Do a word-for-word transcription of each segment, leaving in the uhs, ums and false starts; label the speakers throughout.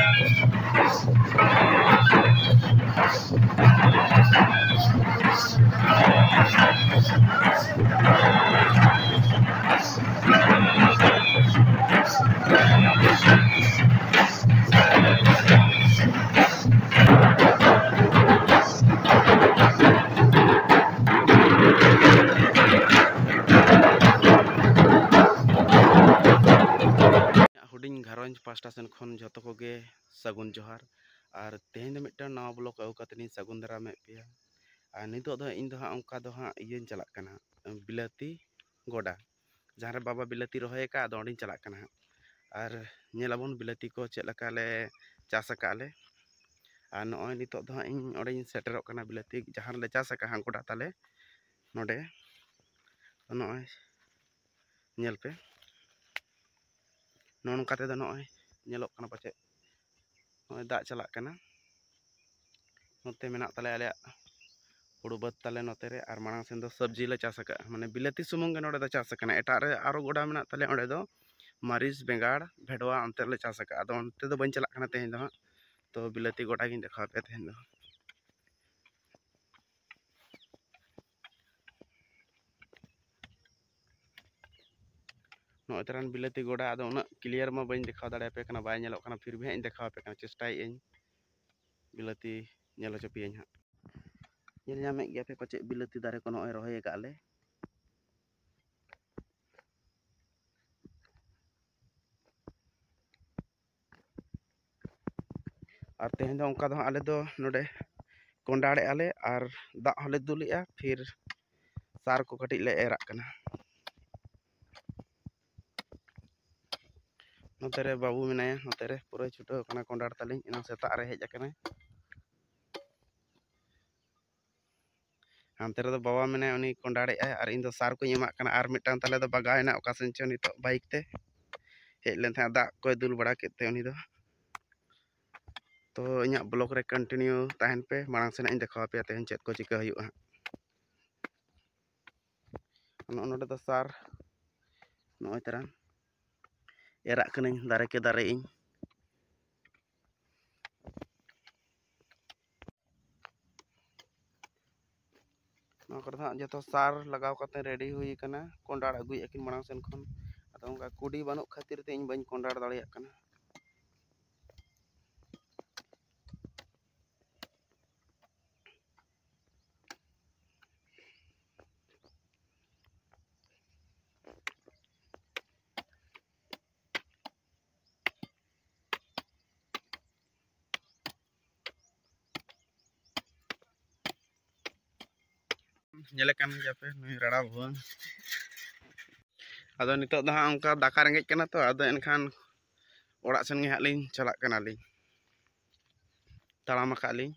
Speaker 1: हुडिंग घारंज pasta Sen खन जतो कोगे सगुन जोहार और तेहें दो मिट्टन नवा ब्लॉग आउ कतनी सगुन दरा में पिया और नितो दो इन दो हाँ उनका दो हाँ इयन चलाक कना बिलाती गोडा जहाँ रे बाबा बिलाती रोहे का आदो ओंडिन चलाक कना और नेलाबन बिलाती को चलका ले चास काले और नॉय नितो दो हाँ इन ओंडिन सेटरोक कना बिलाती जहाँ ले चास का हाँ गोडा ताले नोडे नॉय नेल पे नोन काते दो नॉय नेलोक कना पाचे नॉय दाग चलाक कना नोते मेनाक ताले आले हुड़ू बद ताले नोते रे और मांग सेन दो सब्जी ले चास का माने बिलाती सुमुंग गे नोडे दो चास कना एटा रे आरो गोडा मेनाक ताले ओंडे दो मारिच बेंगाड़ भेडवा अंते ले चास का आदो अंते दो बन चलाक कना तेहें दो हाँ तो बिलाती गोडा गिन देखा पे तेहें दो नॉय तरन बिलाती गोडा आदो उना क्लियर मा बन देखा दाड़े पे कना बाय नेलोक कना फिर भी इन देखा पे कना चेष्टाय इन बिलाती नेलो चपियन हाँ नेल ᱧᱟᱢᱮ गया पे पाचे बिलाती दारे को नॉय रोहे का ले और तेहें दो उनका दो आले दो नोडे कोंडाड़े आले और दाग हले दुलिया फिर सार को कटिल ले एराक कना नोते रे बाबू मेनाया नोते रे पूरा छुटो कना कोंडाड़ तालिं इना सेता रे हेज कना हानते रे दो बाबा मेनाया उनी कोंडाड़े आय और इन दो सार को एमाक कना और मिटान ताले दो बगायना ओका सेन चो नितो बाइक ते हेज लेन था दाग को दुल बड़ा केते उनी दो तो इना ब्लॉग रे कंटिन्यू तहन पे मांग सेना इन देखा पे तेहें चेत को चिका हुयुआ नो नोडे दो सार नॉय तरन एराक कनिन दारे के दारे इन नो कर हाँ जतो सार लगाव कते रेडी हुई कना कोंडाड़ अगुई अकिन मांग सेन खन आदो उनका कुडी बानु खातिर ते इन बन कोंडाड़ दाड़िया कना नेले कान जापे नुई राड़ा भुवन आदो नितो दो हाँ उनका दाका रेंगेज कना तो आदो एनखान ओड़ा सेन गे हाँ लिंग चलाक कना लिंग ताड़ाम आका लिंग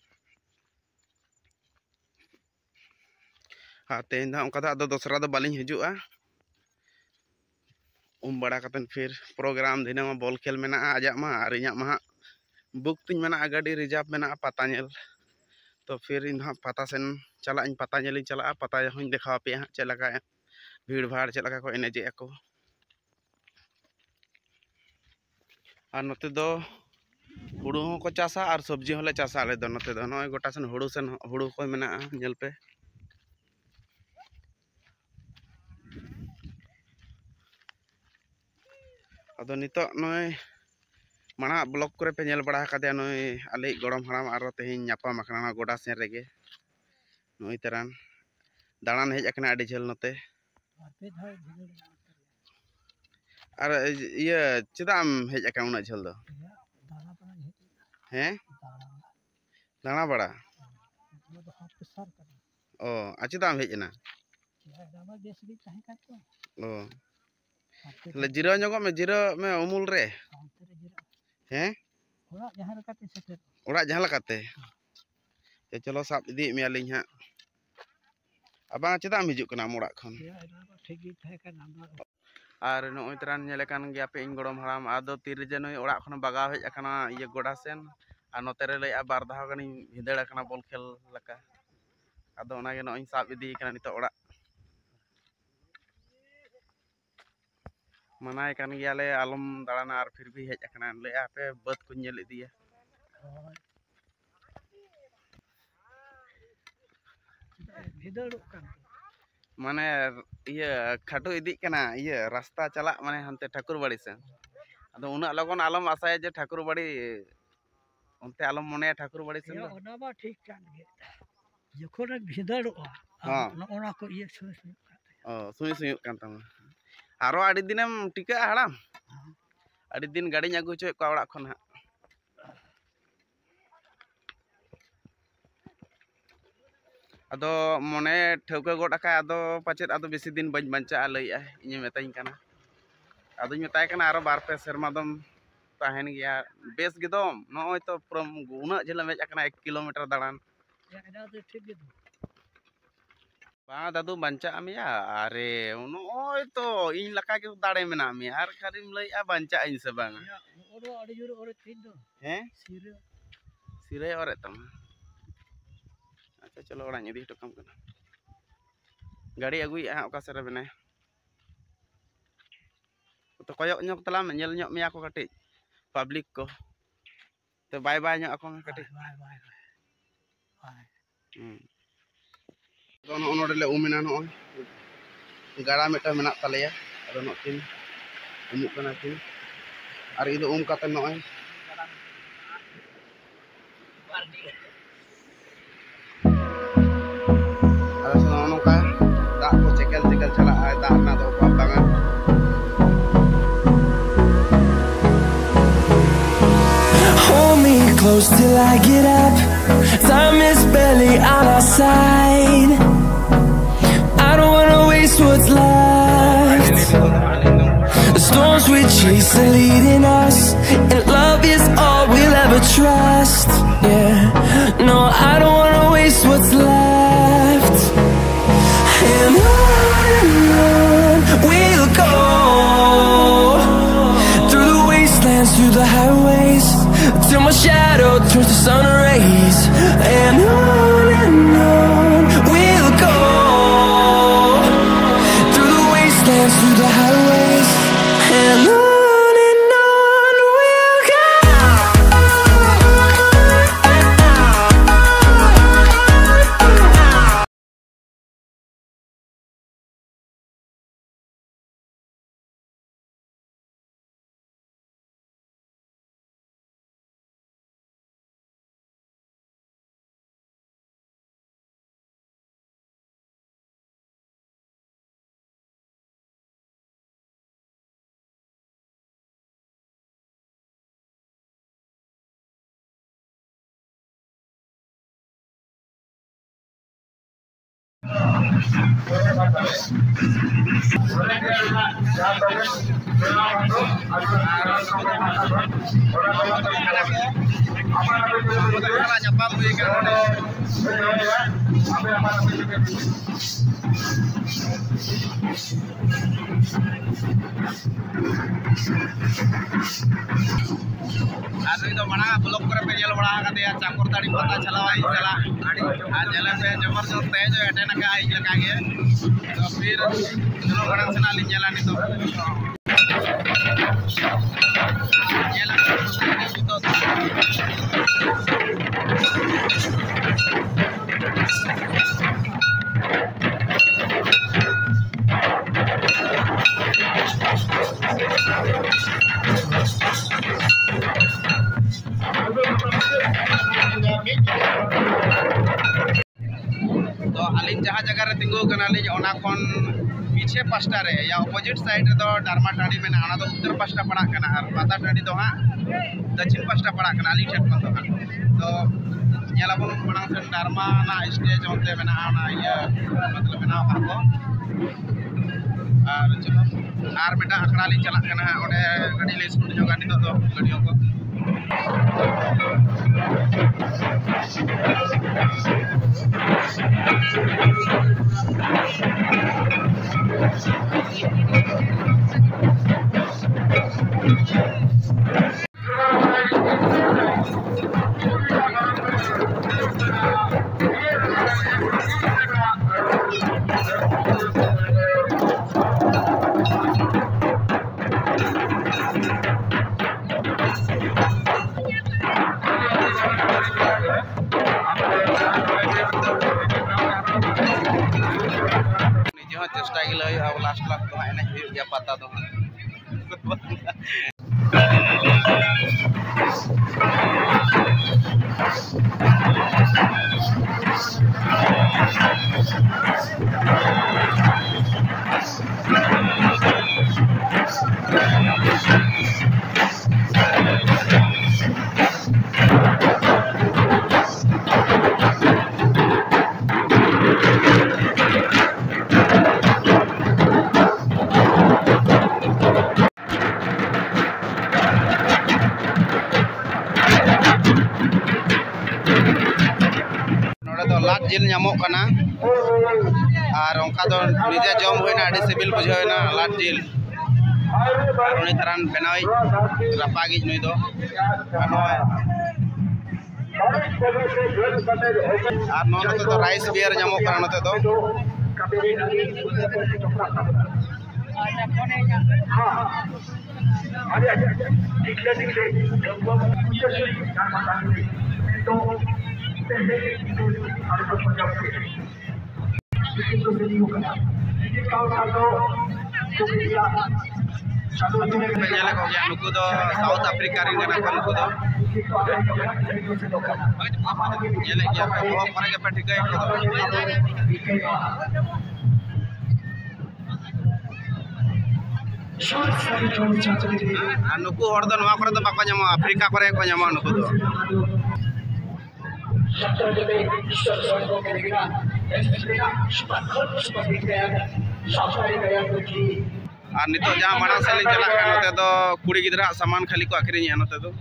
Speaker 1: हाँ तेहें दो उनका दो दोसरा दो बालिंग हिजुआ उम बड़ा कतन फिर प्रोग्राम दिना बॉल खेल मेना आजा मा और इᱧᱟᱜ मा बुक तिन मेना गाड़ी रिजर्व मेना पता नेल तो फिर इन हाँ पता सेन चला इन पता नेलिंग चला पता हूँ देखा पे हाँ चलका भीड़ भाड़ चलका को एनेजे को और नोते दो हुड़ू को चासा और सब्जी होले चासा आले दो नोते दो नॉय गोटा सेन हुड़ू सेन हुड़ू को मेना नेल पे आदो नितो नॉय माना ब्लॉग करे पे नेल बड़ा कदे नॉय आले गड़म हराम आरो तेहें न्यापाम आकना गोडा सेन रेगे नॉय तरन दाड़ान हेज आकना आडी झेल नोते और ये चेदाम हेज आका उना झेल दो हैं दाणा बड़ा ओ आचेदाम हेज ना ओ ले जिरो नगो में जिरो में उमुल रे हैं ओड़ा जहां लकाते चलो साब इदी मे आलिंग हां अब चेदाम हिजुक कना मोड़ा खन और नोय तरन नेले कान गया पे इन गड़म हराम आदो तीर जे नोय ओड़ा खन बगाव हेज आकना ये गोडा सेन आ नोते रे लय बार दाव गनी भिदेड़ आकना बॉल खेल लका आदो ओना गे नोय साब इदी कना नितो ओड़ा मनाय कान गया ले आलम दाड़ाना और फिर भी हेज आकना ले आपे बद को नेल इदिया माने ये खाटो इदी कना ये रास्ता चला माने हनते ठाकुरबाड़ी से अदो उना लगन आलम आसाय जे ठाकुरबाड़ी उनते आलम मने ठाकुरबाड़ी से
Speaker 2: ओना बा ठीक कान गे जखोन भिदड़ोआ
Speaker 1: हां
Speaker 2: ओना को ये सुई सुई
Speaker 1: ओ सुई सुई कान तम आरो आडी दिनम टिका हाड़ाम आडी दिन गाड़ी आगु चोय को ओड़ा खन हा अदो मने ठौका गोड आका अदो पाचेत अदो बेसी दिन बन बंचा लई आ इनि मेताई काना अदो मेताई काना आरो बार पे शर्मा दम ताहेन गया बेस गिदम नय तो प्रम उना झेला मेज आकना एक किलोमीटर दाड़ान
Speaker 2: एना तो ठीक गे
Speaker 1: बा दादू बंचा आमिया अरे नय तो इन लका के दाड़े मेना मी आर खारिम लई आ बंचा इन से बांग
Speaker 2: ओरो आडी जुर ओरे तीन दो
Speaker 1: हैं
Speaker 2: सिरे
Speaker 1: सिरे ओरे तम अच्छा चलो ओड़ा इदी हटो कम कना गाड़ी अगुई आ ओका सरे बने तो कोयक ᱧᱚᱜ तलाम ñel ᱧᱚᱜ मिया को कटिज पब्लिक को तो बाय बाय ᱧᱚᱜ ako कटिज
Speaker 2: बाय बाय बाय
Speaker 1: हम तो नो नोडे ले उमिना नो गाड़ा मेटा मेना तलेया अदो नो किन उमुक कना किन आर इदो उम काते नो
Speaker 3: Close till I get up. Time is barely on our side. I don't wanna waste what's left. The storms we chase are leading us, and love is all we'll ever trust. Yeah, no, I don't wanna waste what's left. And on and on we'll go, through the wastelands, through the highways, till my shadow turns to sun rays. And on and on we'll go, through the wastelands, through the highways, and on and on we'll go.
Speaker 1: आदमी तो बड़ा block करे पे jail बड़ा का दिया चाकोर ताड़ी पता चलावा ही चला आज जेल पे जबरदस्त तेज अटेन का आई लगा के तो फिर चलो बड़ा सना ली जेला नहीं तो जेला तो तो अलिन जहाँ जगह रे तिंगु कनाली ओना कोन पीछे पास्टा रे या अपोजिट साइड रे तो डारमा टाड़ी में ना तो उत्तर पास्टा पड़ा कना और पाता टाड़ी तो हां दक्षिण पास्टा पड़ा कना अली ठेठ कोन तो हां तो नेला बन मांग से डारमा ना स्टेज होते में ना ना ये मतलब बना का को और चलो आर बेटा अखड़ा ली चला कना ओडे गाड़ी ले स्कूल जो गाड़ी तो गाड़ियों को last lap tuh enak ya patah tuh. ᱞᱟᱫ ᱡᱤᱞ ᱧᱟᱢᱚᱜ ᱠᱟᱱᱟ ᱟᱨ ᱚᱱᱠᱟ ᱫᱚ ᱱᱤᱡᱮ ᱡᱚᱢ ᱦᱩᱭᱱᱟ ᱟᱹᱰᱤ ᱥᱤᱵᱤᱞ ᱵᱩᱡᱷᱟᱹᱣᱱᱟ ᱞᱟᱫ ᱡᱤᱞ ᱟᱨ ᱩᱱᱤ ᱛᱟᱨᱟᱱ ᱵᱮᱱᱟᱣᱤᱡ ᱨᱟᱯᱟᱜᱤᱡ ᱱᱩᱭ ᱫᱚ ᱟᱨ ᱱᱚᱣᱟ ᱱᱚᱛᱮ ᱫᱚ ᱨᱟইᱥ ᱵᱤᱭᱟᱨ ᱧᱟᱢᱚᱜ ᱠᱟᱱᱟ ᱱᱚᱛᱮ ᱫᱚ nyala kok ya nuku do South Africa rin kana ko nuku do nyala ya ko ho pare ke patikai ko do nuku hor do noa kore do bako nyamo Afrika kore ko nyamo nuku do আর নিতো যা মাড়াং selling চালাক কান নতে দো কুড়ি গিদরা সামান খালি को আখরিᱧᱟ নতে দো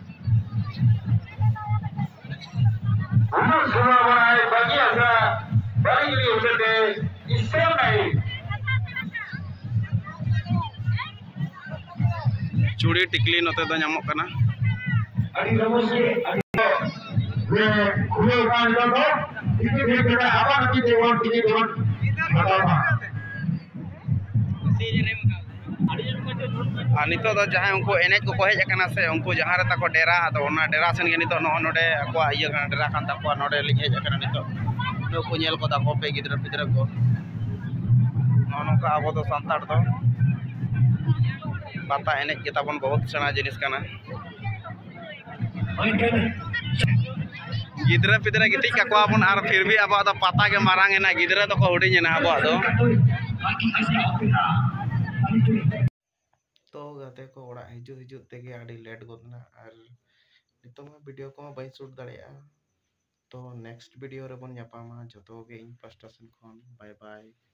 Speaker 4: Uno sudah mulai bagi asa bagi ini udah deh Islam naik
Speaker 1: चूड़ी टिकली नते दो nyamok kana
Speaker 4: Adi ramusnya adi gue gue kan jodoh ini dia kira apa nanti dewan tinggi dewan apa
Speaker 1: আর নিতো দো যাহাই উনকো এনেজ को হেজ kana se उनको जहां रे ताको डेरा आदो ओना डेरा सेन गे नितो नो नोडे अको इया kana डेरा kan ताको नोडे लिंग हेज kana नितो नो को ñel ko da ko pe gidra pidra ko नो नोका आबो दो संतार दो pata enej kita pun बहुत sena जिनिस kana gidra pidra gitik ka ko apun ar फिर भी abo ado pata ge marang ena gidra to ko huding ena abo ado तो गाते को ओड़ा हिजु हिजु तेगे आड़ी लेट गोदना और नितो मा वीडियो को बाई शूट दाड़िया तो नेक्स्ट वीडियो रे बन ᱧᱟᱯᱟᱢᱟ जतो गे इन पास्टा सेन खन बाय बाय।